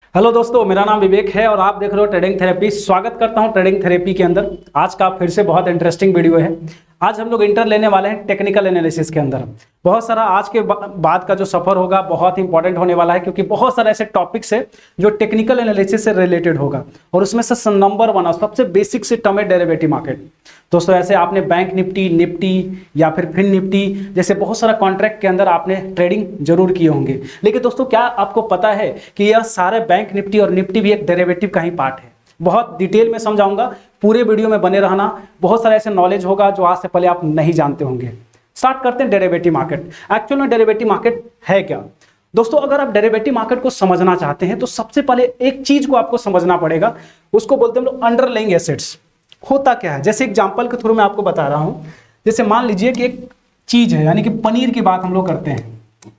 Hello दोस्तों, मेरा नाम विवेक है और आप देख रहे हो ट्रेडिंग थेरेपी। स्वागत करता हूं ट्रेडिंग थेरेपी के अंदर। आज का फिर से बहुत इंटरेस्टिंग वीडियो है। आज हम लोग इंटर लेने वाले हैं टेक्निकल एनालिसिस के अंदर। बहुत सारा आज के बाद का जो सफर होगा बहुत इंपॉर्टेंट होने वाला है, क्योंकि बहुत सारे ऐसे टॉपिक्स है जो टेक्निकल एनालिसिस से रिलेटेड होगा और उसमें से नंबर वन और सबसे बेसिक से टर्म है डेरिवेटिव मार्केट। दोस्तों, ऐसे आपने बैंक निफ्टी या फिर फिन निफ्टी जैसे बहुत सारा कॉन्ट्रैक्ट के अंदर आपने ट्रेडिंग जरूर किए होंगे, लेकिन दोस्तों क्या आपको पता है कि यह सारे बैंक निफ्टी और निफ्टी भी एक डेरिवेटिव का ही पार्ट है। बहुत डिटेल में समझाऊंगा, पूरे वीडियो में बने रहना। बहुत सारे ऐसे नॉलेज होगा जो आज से पहले आप नहीं जानते होंगे। स्टार्ट करते हैं डेरिवेटिव मार्केट। एक्चुअल में डेरिवेटिव मार्केट है क्या दोस्तों? अगर आप डेरिवेटिव मार्केट को समझना चाहते हैं तो सबसे पहले एक चीज को आपको समझना पड़ेगा, उसको बोलते हैं हम लोग अंडरलाइंग एसेट्स। होता क्या है, जैसे एग्जांपल के थ्रू मैं आपको बता रहा हूं। जैसे मान लीजिए कि एक चीज है, यानी कि पनीर की बात हम लोग करते हैं।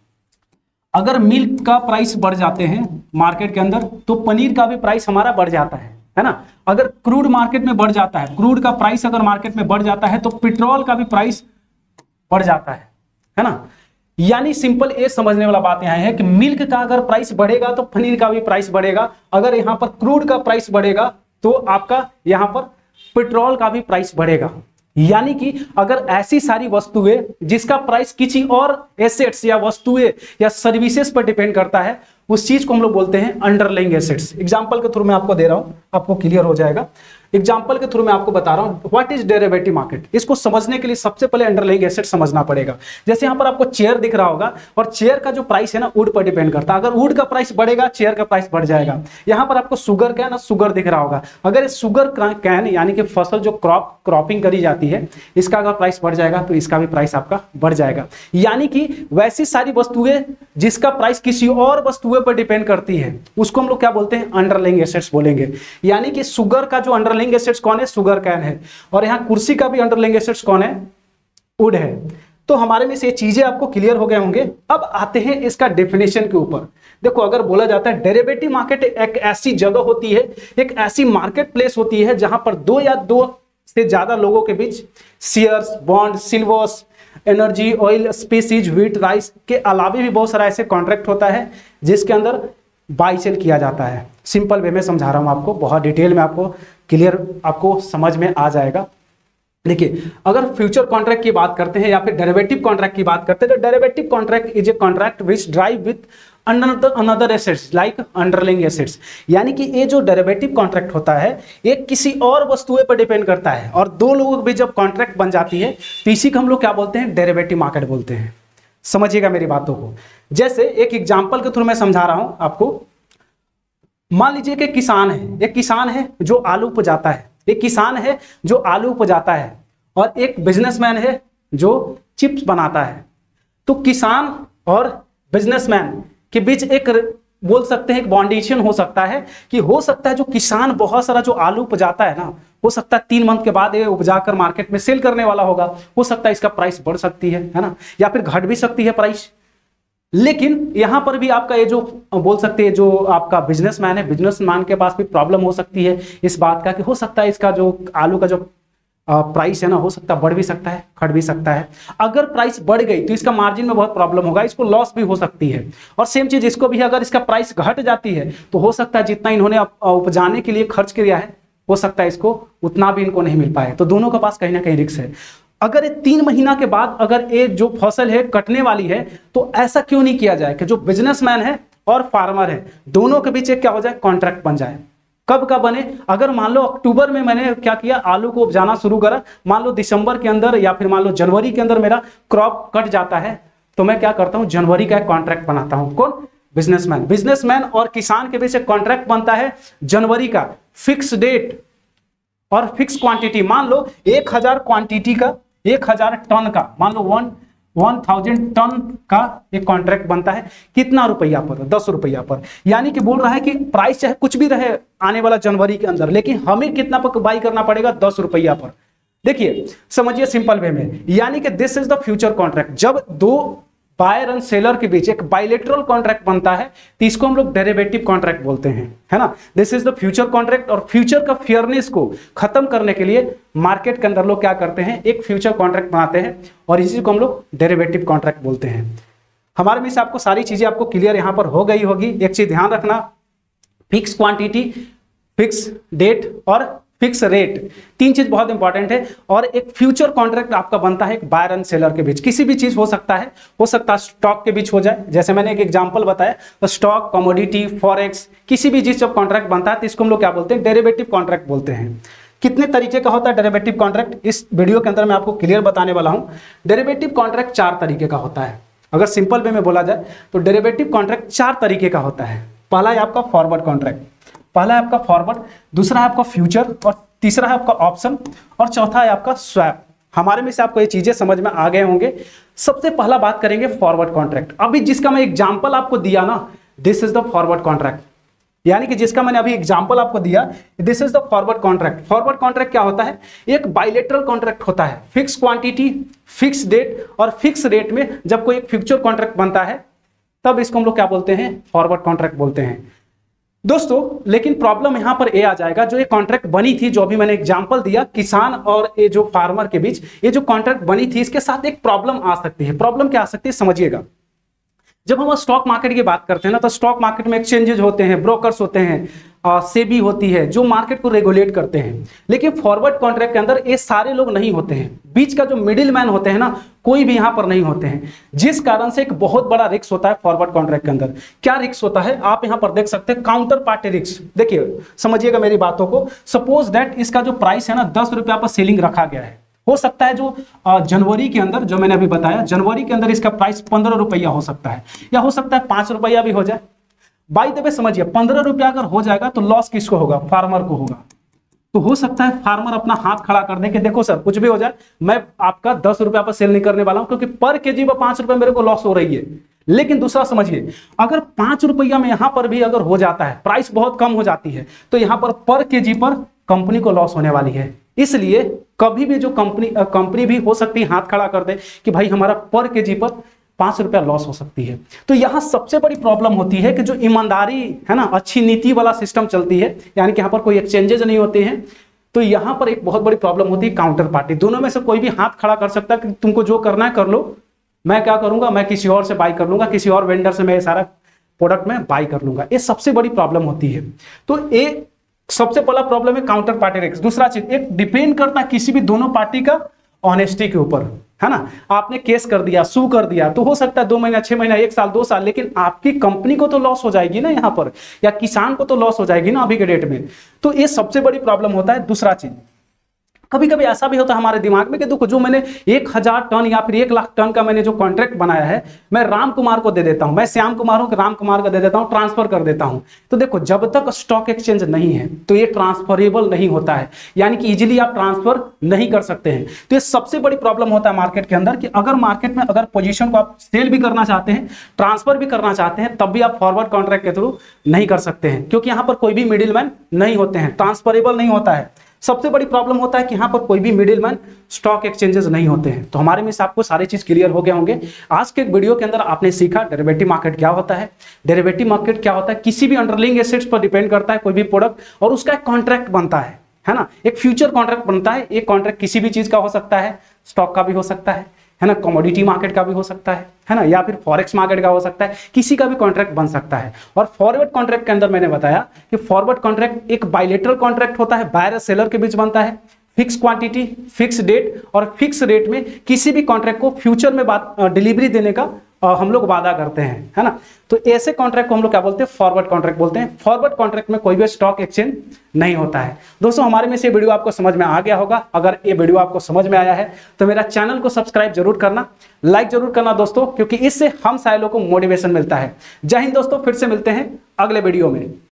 अगर मिल्क का प्राइस बढ़ जाते हैं मार्केट के अंदर तो पनीर का भी प्राइस हमारा बढ़ जाता है ना। अगर क्रूड मार्केट में बढ़ जाता है, क्रूड का प्राइस अगर मार्केट में बढ़ जाता है तो पेट्रोल का भी प्राइस बढ़ जाता है ना। यानी सिंपल ये समझने वाला बात यहां है कि मिल्क का अगर प्राइस बढ़ेगा तो पनीर का भी प्राइस बढ़ेगा। अगर यहां पर क्रूड का प्राइस बढ़ेगा तो आपका यहां पर पेट्रोल का भी प्राइस बढ़ेगा। यानी कि अगर ऐसी सारी वस्तुएं जिसका प्राइस किसी और एसेट्स या वस्तुएं या सर्विसेज पर डिपेंड करता है, उस चीज को हम लोग बोलते हैं अंडरलाइंग एसेट्स। एग्जांपल के थ्रू मैं आपको दे रहा हूं, आपको क्लियर हो जाएगा। एग्जांपल के थ्रू मैं आपको बता रहा हूं व्हाट इज डेरिवेटिव मार्केट। इसको समझने के लिए सबसे पहले अंडरलाइंग एसेट समझना पड़ेगा। जैसे यहां पर आपको चेयर दिख रहा होगा और चेयर का जो प्राइस है ना वुड पर डिपेंड करता है। अगर वुड का प्राइस बढ़ेगा चेयर का प्राइस बढ़ जाएगा। यहां पर आपको शुगर कैन और शुगर दिख रहा होगा। अगर शुगर कैन यानी कि फसल जो क्रॉपिंग करी जाती है, इसका अगर प्राइस बढ़ जाएगा तो इसका भी प्राइस आपका बढ़ जाएगा। यानी कि वैसी सारी वस्तुएं जिसका प्राइस किसी और वस्तुएं पर डिपेंड करती है, उसको हम लोग क्या बोलते हैं? अंडरलाइंग एसेट्स बोलेंगे। यानी कि शुगर का जो अंडरलाइंग एसेट्स कौन है? शुगर कैन है। और यहां कुर्सी का भी अंडरलाइंग एसेट्स कौन है? वुड है। तो हमारे में से ये चीजें आपको क्लियर हो गए होंगे। अब आते हैं इसका डेफिनेशन के ऊपर। देखो, अगर बोला जाता है डेरिवेटिव मार्केट एक ऐसी जगह होती है, एक ऐसी मार्केट प्लेस होती है जहां पर दो या दो से ज्यादा लोगों के बीच shares, bond, silvers, energy, oil, species, wheat, rice के अलावा भी बहुत सारा ऐसे कॉन्ट्रैक्ट होता है जिसके अंदर बाई सेल किया जाता है। सिंपल वे में समझा रहा हूं आपको, बहुत डिटेल में आपको क्लियर आपको समझ में आ जाएगा। देखिए, अगर फ्यूचर कॉन्ट्रैक्ट की बात करते हैं या फिर डेरिवेटिव कॉन्ट्रैक्ट की बात करते हैं तो derivative contract is a contract which derive with another assets like underlying assets. यानी कि ये जो डेरिवेटिव कॉन्ट्रैक्ट होता है ये किसी और वस्तुएं पर डिपेंड करता है और दो लोगों के बीच जब कॉन्ट्रैक्ट बन जाती है तो इसी को हम लोग क्या बोलते हैं? डेरिवेटिव मार्केट बोलते हैं। समझिएगा मेरी बातों को। जैसे एक एग्जांपल के थ्रू मैं समझा रहा हूं आपको। मान लीजिए कि किसान है, एक किसान है जो आलू उपजाता है, एक किसान है जो आलू उपजाता है और एक बिजनेसमैन है जो चिप्स बनाता है। तो किसान और बिजनेसमैन के बीच एक बोल सकते हैं एक बॉन्डिशन हो सकता है कि हो सकता है जो किसान बहुत सारा जो आलू उपजाता है ना, हो सकता है 3 मंथ के बाद ये उपजाकर मार्केट में सेल करने वाला होगा। हो सकता है इसका प्राइस बढ़ सकती है ना, या फिर घट भी सकती है प्राइस। लेकिन यहां पर भी आपका ये जो बोल सकते हैं जो आपका बिजनेसमैन है, बिजनेसमैन के पास भी प्रॉब्लम हो सकती है इस बात का कि हो सकता है इसका जो आलू का जो प्राइस है ना, हो सकता है बढ़ भी सकता है, घट भी सकता है। अगर प्राइस बढ़ गई तो इसका मार्जिन में बहुत प्रॉब्लम होगा, इसको लॉस भी हो सकती है। और सेम चीज इसको भी, अगर इसका प्राइस घट जाती है तो हो सकता है जितना इन्होंने उपजाने के लिए खर्च किया है हो सकता है इसको उतना भी इनको नहीं मिल पाए। तो दोनों के पास कहीं ना कहीं रिस्क है। अगर ये 3 महीना के बाद अगर ये जो फसल है कटने वाली है तो ऐसा क्यों नहीं किया जाए कि जो बिजनेसमैन है और फार्मर है दोनों के बीच एक क्या हो जाए? कॉन्ट्रैक्ट बन जाए। कब का बने? अगर मान लो अक्टूबर में मैंने क्या किया, आलू को उपजाना शुरू करा, मान लो दिसंबर के अंदर या फिर मान लो जनवरी के अंदर मेरा क्रॉप कट जाता है, तो मैं क्या करता हूं? जनवरी का एक कॉन्ट्रैक्ट बनाता हूं। कौन? बिजनेसमैन और किसान के बीच एक कॉन्ट्रैक्ट बनता है जनवरी का, फिक्स डेट और फिक्स क्वांटिटी। मान लो 1000 क्वांटिटी का, 1000 टन का, मान लो 1000 टन का एक कॉन्ट्रैक्ट बनता है। कितना रुपया पर? 10 रुपया पर। यानी कि बोल रहा है कि प्राइस चाहे कुछ भी रहे आने वाला जनवरी के अंदर, लेकिन हमें कितना पर बाई करना पड़ेगा? 10 रुपया पर। देखिए, समझिए सिंपल वे में, यानी कि this is the future contract. जब दो बायर एंड सेलर के बीच एक बायलेटरल कॉन्ट्रैक्ट बनता है तो इसको हम लोग डेरिवेटिव कॉन्ट्रैक्ट बोलते हैं, है ना। This is the future contract. और फ्यूचर का फेयरनेस को खत्म करने के लिए मार्केट के अंदर लोग क्या करते हैं? एक फ्यूचर कॉन्ट्रैक्ट बनाते हैं और इसी को हम लोग डेरिवेटिव कॉन्ट्रैक्ट बोलते हैं। हमारे में से आपको सारी चीजें आपको क्लियर यहां पर हो गई होगी। एक चीज ध्यान रखना, फिक्स क्वांटिटी, फिक्स डेट और फिक्स रेट, तीन चीज बहुत इंपॉर्टेंट है। और एक फ्यूचर कॉन्ट्रैक्ट आपका बनता है एक बायर एंड सेलर के बीच, किसी भी चीज हो सकता है स्टॉक के बीच हो जाए, जैसे मैंने एक एग्जांपल बताया, तो स्टॉक, कमोडिटी, फॉरेक्स, किसी भी चीज जब कॉन्ट्रैक्ट बनता है तो इसको हम लोग क्या बोलते हैं, डेरिवेटिव कॉन्ट्रैक्ट बोलते हैं। कितने तरीके का होता है डेरिवेटिव कॉन्ट्रैक्ट, इस वीडियो के अंदर मैं आपको क्लियर बताने वाला हूं। डेरिवेटिव कॉन्ट्रैक्ट 4 तरीके का होता है। अगर सिंपल वे में बोला जाए तो डेरिवेटिव कॉन्ट्रैक्ट 4 तरीके का होता है। पहला है आपका फॉरवर्ड कॉन्ट्रैक्ट, पहला है आपका फॉरवर्ड, दूसरा है आपका फ्यूचर, और तीसरा है आपका ऑप्शन, और चौथा है आपका स्वैप। हमारे में से आपको ये चीजें समझ में आ गए होंगे। सबसे पहला बात करेंगे फॉरवर्ड कॉन्ट्रैक्ट। अभी जिसका मैं एग्जांपल आपको दिया ना, this is the forward contract, यानी कि जिसका मैंने अभी एग्जांपल आपको दिया, this is the forward contract. Forward contract क्या होता है, एक बायलेटरल कॉन्ट्रैक्ट होता है। फिक्स क्वांटिटी, फिक्स डेट और फिक्स रेट में जब कोई एक फ्यूचर कॉन्ट्रैक्ट बनता है तब इसको हम लोग क्या बोलते हैं, फॉरवर्ड कॉन्ट्रैक्ट बोलते हैं दोस्तों। लेकिन प्रॉब्लम यहां पर ये आ जाएगा, जो ये कॉन्ट्रैक्ट बनी थी, जो अभी मैंने एग्जांपल दिया किसान और ये जो फार्मर के बीच, ये जो कॉन्ट्रैक्ट बनी थी, इसके साथ एक प्रॉब्लम आ सकती है। प्रॉब्लम क्या आ सकती है समझिएगा। जब हम स्टॉक मार्केट की बात करते हैं ना, तो स्टॉक मार्केट में एक्सचेंजेज होते हैं, ब्रोकर्स होते हैं, सेबी होती है जो मार्केट को रेगुलेट करते हैं। लेकिन फॉरवर्ड कॉन्ट्रैक्ट के अंदर ये सारे लोग नहीं होते हैं, बीच का जो मिडिल मैन होते हैं ना, कोई भी यहां पर नहीं होते हैं, जिस कारण से एक बहुत बड़ा रिस्क होता है फॉरवर्ड कॉन्ट्रैक्ट के अंदर। क्या रिस्क होता है आप यहां पर देख सकते हैं, काउंटर पार्टी रिस्क। देखिए समझिएगा मेरी बातों को। सपोज दैट इसका जो प्राइस है ना 10 रुपया पर सेलिंग रखा गया है, हो सकता है जो जनवरी के अंदर, जो मैंने अभी बताया, जनवरी के अंदर इसका प्राइस 15 रुपया हो सकता है, या हो सकता है 5 रुपया भी हो जाए। बाय द वे समझिए, 15 रुपया अगर हो जाएगा तो लॉस किसको होगा, फार्मर को होगा। तो हो सकता है फार्मर अपना हाथ खड़ा कर दे कि देखो सर कुछ भी हो जाए, मैं आपका 10 रुपया पर सेल नहीं करने वाला हूं, क्योंकि पर केजी पर 5 रुपए मेरे को लॉस हो रही है। लेकिन दूसरा समझिए, अगर 5 रुपया में यहां पर भी अगर हो जाता है, प्राइस बहुत कम हो जाती है, तो यहां पर केजी पर कंपनी को लॉस होने वाली है। इसलिए कभी भी जो कंपनी भी हो सकती है हाथ खड़ा कर दे कि भाई हमारा पर केजी पर 5 रुपया लॉस हो सकती है। तो यहां सबसे बड़ी प्रॉब्लम होती है कि जो ईमानदारी है ना, अच्छी नीति वाला सिस्टम चलती है, यानी कि यहां पर कोई एक्सचेंजेज नहीं होते हैं, तो यहां पर एक बहुत बड़ी प्रॉब्लम होती है काउंटर पार्टी। दोनों में से कोई भी हाथ खड़ा कर सकता है कि तुमको जो करना है कर लो, मैं क्या करूंगा, मैं किसी और से बाई कर लूंगा, किसी और वेंडर से मैं ये सारा प्रोडक्ट में बाई कर लूंगा। ये सबसे बड़ी प्रॉब्लम होती है। तो ये सबसे पहला प्रॉब्लम है काउंटर पार्टी रिस्क। दूसरा चीज, एक डिपेंड करता है किसी भी दोनों पार्टी का ऑनेस्टी के ऊपर, है ना। आपने केस कर दिया, सू कर दिया, तो हो सकता है 2 महीना, 6 महीना, 1 साल, 2 साल, लेकिन आपकी कंपनी को तो लॉस हो जाएगी ना यहाँ पर, या किसान को तो लॉस हो जाएगी ना अभी के डेट में। तो ये सबसे बड़ी प्रॉब्लम होता है। दूसरा चीज, कभी कभी ऐसा भी होता है हमारे दिमाग में कि देखो जो मैंने 1000 टन या फिर 1 लाख टन का मैंने जो कॉन्ट्रैक्ट बनाया है, मैं राम कुमार को दे देता हूं, मैं श्याम कुमार हूं कि राम कुमार को दे देता हूं, ट्रांसफर कर देता हूं। तो देखो जब तक स्टॉक एक्सचेंज नहीं है तो ये ट्रांसफरेबल नहीं होता है, यानी कि इजीली आप ट्रांसफर नहीं कर सकते हैं। तो ये सबसे बड़ी प्रॉब्लम होता है मार्केट के अंदर, कि अगर मार्केट में अगर पोजीशन को आप सेल भी करना चाहते हैं, ट्रांसफर भी करना चाहते हैं, तब भी आप फॉरवर्ड कॉन्ट्रैक्ट के थ्रू नहीं कर सकते हैं, क्योंकि यहां पर कोई भी मिडिल मैन नहीं होते हैं, ट्रांसफरेबल नहीं होता है। सबसे बड़ी प्रॉब्लम होता है कि यहां पर कोई भी मिडिलमैन, स्टॉक एक्सचेंजेस नहीं होते हैं। तो हमारे में से आपको सारी चीज क्लियर हो गए होंगे। आज के वीडियो के अंदर आपने सीखा डेरिवेटिव मार्केट क्या होता है, डेरिवेटिव मार्केट क्या होता है, किसी भी अंडरलाइंग एसेट्स पर डिपेंड करता है कोई भी प्रोडक्ट, और उसका एक कॉन्ट्रैक्ट बनता है ना, एक फ्यूचर कॉन्ट्रैक्ट बनता है। एक कॉन्ट्रैक्ट किसी भी चीज का हो सकता है, स्टॉक का भी हो सकता है ना, कमोडिटी मार्केट का भी हो सकता है ना, या फिर फॉरेक्स मार्केट का हो सकता है, किसी का भी कॉन्ट्रैक्ट बन सकता है। और फॉरवर्ड कॉन्ट्रैक्ट के अंदर मैंने बताया कि फॉरवर्ड कॉन्ट्रैक्ट एक बायलेटरल कॉन्ट्रैक्ट होता है, बायर सेलर के बीच बनता है। फिक्स क्वांटिटी, फिक्स डेट और फिक्स रेट में किसी भी कॉन्ट्रैक्ट को फ्यूचर में डिलीवरी देने का हम लोग वादा करते हैं, है ना। तो ऐसे कॉन्ट्रैक्ट को हम लोग क्या बोलते हैं, फॉरवर्ड कॉन्ट्रैक्ट बोलते हैं। फॉरवर्ड कॉन्ट्रैक्ट में कोई भी स्टॉक एक्सचेंज नहीं होता है। दोस्तों हमारे में से वीडियो आपको समझ में आ गया होगा। अगर ये वीडियो आपको समझ में आया है तो मेरा चैनल को सब्सक्राइब जरूर करना, लाइक जरूर करना दोस्तों, क्योंकि इससे हम सारे लोगों को मोटिवेशन मिलता है। जय हिंद दोस्तों, फिर से मिलते हैं अगले वीडियो में।